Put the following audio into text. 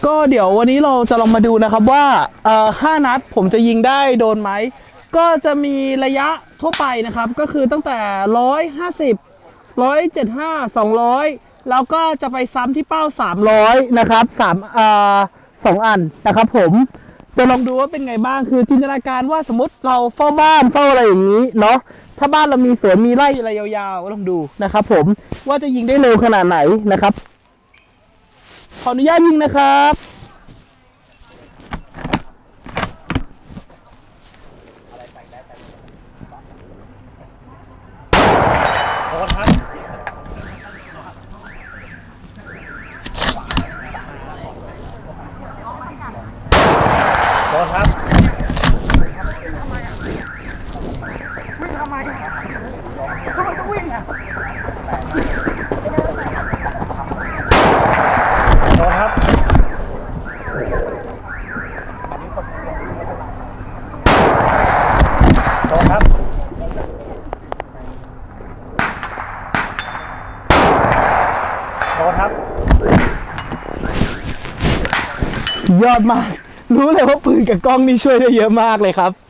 ก็เดี๋ยววันนี้เราจะลองมาดูนะครับว่า5 นัดผมจะยิงได้โดนไหมก็จะมีระยะทั่วไปนะครับก็คือตั้งแต่150 175 200แล้วก็จะไปซ้ำที่เป้า300นะครับ2 อันนะครับผมจะลองดูว่าเป็นไงบ้างคือจินตนาการว่าสมมติเราเฝ้าบ้านเฝ้าอะไรอย่างนี้เนาะถ้าบ้านเรามีสวนมีไร่อะไรยาวๆลองดูนะครับผมว่าจะยิงได้เร็วขนาดไหนนะครับขออนุญาตยิงนะครับโดนครับโดนครับวิ่งทำไมต้องวิ่งอ่ะโดนครับโดนครับโดนครับยอดมากรู้เลยว่าปืนกับกล้องนี่ช่วยได้เยอะมากเลยครับ